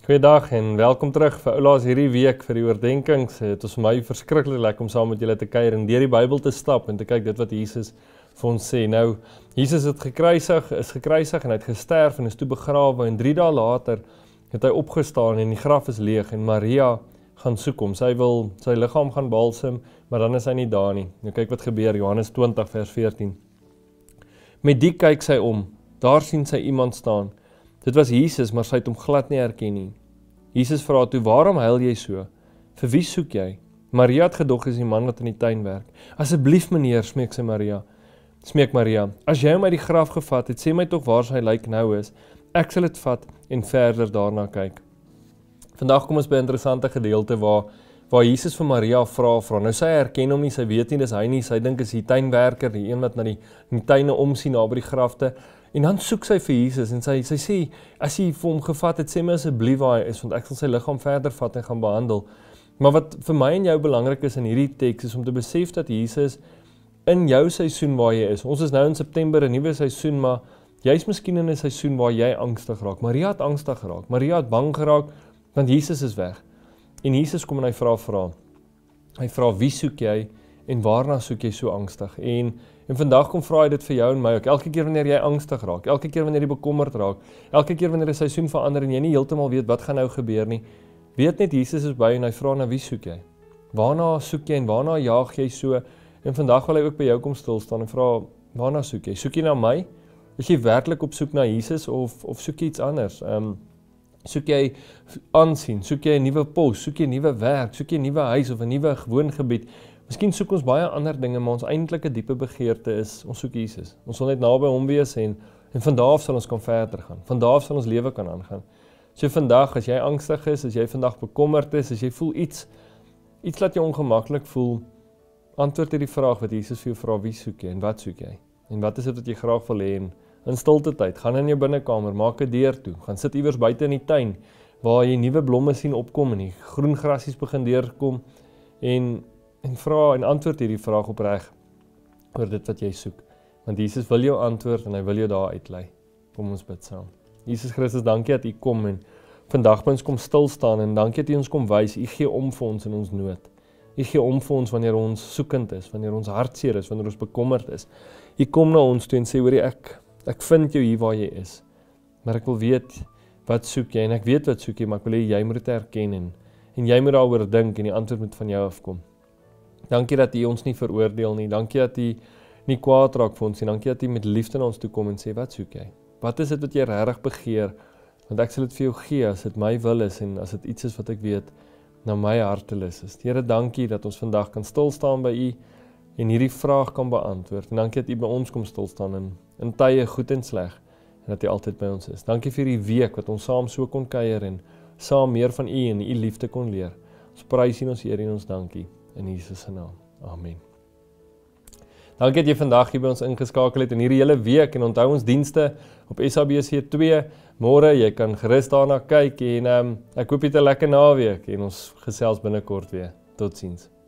Goeiedag en welkom terug vir oulaas hierdie week vir die oordenkings. Het is vir my verskriklik lekker om saam met julle te kuier en deur die Bybel te stap en te kyk dit wat Jesus vir ons sê. Nou, Jesus is gekruisig en hy het gesterf en is toe begrawe en 3 dae later het hy opgestaan en die graf is leeg en Maria gaan soek hom. Sy wil sy liggaam gaan balsem, maar dan is hy nie daar nie. Nou kyk wat gebeur, Johannes 20 vers 14. Met die kyk sy om, daar sien sy iemand staan. Dit was Jesus, maar sy het hom glad nie herken nie. Jesus vra toe, waarom huil jy so? Vir wie soek jy? Maria het gedog is die man wat in die tuin werk. Asseblief meneer, smeek Maria, as jy hom uit die graf gevat het, sê my tog waar sy lijk nou is. Ek sal dit vat en verder daarna kyk. Vandag kom ons by 'n interessante gedeelte waar Jesus vir Maria vra. Nou sy herken hom nie, sy weet nie dis hy nie, sy dink is die tuinwerker, die een wat na die tuine omsien na by die grafte. En dan soek sy vir Jesus en sy sê, as jy vir hom gevat het, sê my asseblief waar hy is, want ek sal sy liggaam verder vat en gaan behandel. Maar wat vir my en jou belangrik is in hierdie teks, is om te besef dat Jesus in jou seisoen waar jy is, ons is nou in September, 'n nuwe seisoen, maar jy is miskien in 'n seisoen waar jy angstig raak. Maria het angstig geraak, Maria het bang geraak, want Jesus is weg. En Jesus kom en hy vra. Hy vra, wie soek jy en waarna soek jy so angstig? En vandag kom vra hy dit vir jou en my ook. Elke keer wanneer jy angstig raak, elke keer wanneer jy bekommerd raak, elke keer wanneer 'n seisoen verander en jy nie heeltemal weet wat gaan nou gebeur nie, weet net Jesus is by en hy vra na wie soek jy? Waarna soek jy en waarna jaag jy so? En vandag wil hy ook by jou kom stil staan en vra, waarna soek jy? Soek jy na my? Is jy werklik op soek na Jesus of soek jy iets anders? Soek jy aansien, soek jy 'n nuwe pos, soek jy 'n nuwe werk, soek jy 'n nuwe huis of 'n nuwe woongebied? Miskien soek ons baie ander dinge, maar ons eintlike diepe begeerte is, ons soek Jesus. Ons wil net naby hom wees en van daar af sal ons kan verder gaan. Van daar af sal ons lewe kan aangaan. So vandag, as jy angstig is, as jy vandag bekommerd is, as jy voel iets laat jou ongemaklik voel, antwoord hierdie vraag wat Jesus vir jou vra, wie soek jy en wat soek jy? En wat is dit wat jy graag wil hê? In stilte tyd, gaan in jou binnekamer, maak 'n deur toe, gaan sit iewers buite in die tuin, waar jy nuwe blomme sien opkom en die groen grasies begin deurkom en vra en antwoord hierdie vraag opreg oor dit wat jy soek. Want Jesus wil jou antwoord en hy wil jou daar uitlei. Kom ons bid saam. Jesus Christus, dankie dat U kom en vandag by ons kom stil staan en dankie dat U ons kom wys. U gee om vir ons in ons nood. U gee om vir ons wanneer ons soekend is, wanneer ons hartseer is, wanneer ons bekommerd is. U kom na ons toe en sê, hoorie, ek vind jou hier waar jy is. Maar ek wil weet, wat soek jy? En ek weet wat soek jy, maar ek wil hê jy moet dit herken en jy moet daaroor dink en die antwoord moet van jou afkom. Dankie dat U ons nie veroordeel nie. Dankie dat U nie kwaad raak vir ons nie. Dankie dat U met liefde na ons toe kom en sê, wat soek jy? Wat is dit wat jy regtig begeer? Want ek sal dit vir jou gee as dit my wil is en as dit iets is wat ek weet na my hartelus is. Here, dankie dat ons vandag kan stil staan by U en hierdie vraag kan beantwoord. En dankie dat U by ons kom stil staan in tye goed en sleg en dat U altyd by ons is. Dankie vir die week wat ons saam so kon kuier en saam meer van U en U liefde kon leer. Ons prys U en ons eer en ons dankie. In Jesus se naam. Amen. Dankie dat jy vandag hier by ons ingeskakel het in hierdie hele week en onthou ons dienste op SABC2. Môre, jy kan gerus daarna kyk en ek hoop jy het 'n lekker naweek en ons gesels binnekort weer. Totsiens.